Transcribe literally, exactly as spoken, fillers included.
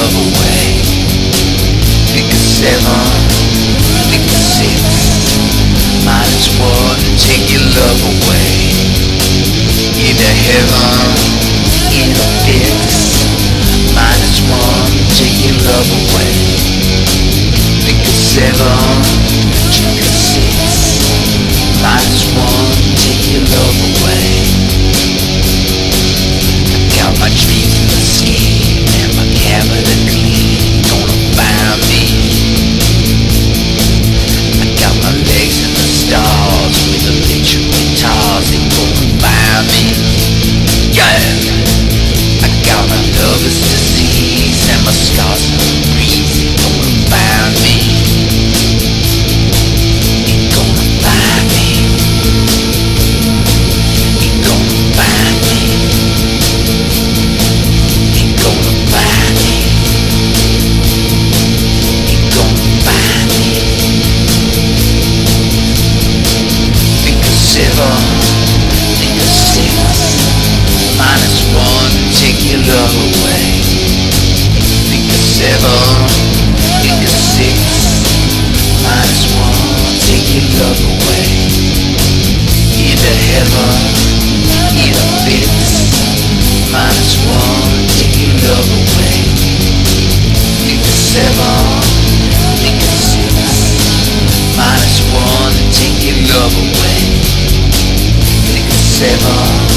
love away. Pick a seven, pick a six, minus one, take your love away. Either heaven, either fix, minus one, take your love away. Pick a seven, pick a six, minus one, take your love away. I got my dream in the scheme and my cabinet clean, gonna find me. I got my legs in the stars with electric guitars, they gonna find me. Yeah, I got my nervous disease and my scars in the breeze, they gonna find me. They gonna find me. They gonna find me. They gonna find me. They gonna find me. Pick a seven, pick a six, minus one, take your love away. Pick a seven, pick a six, minus one, take your love away. Either heaven, either fix, minus one, take your love away. Pick a seven, pick a six, minus one, take your love away. Pick a seven.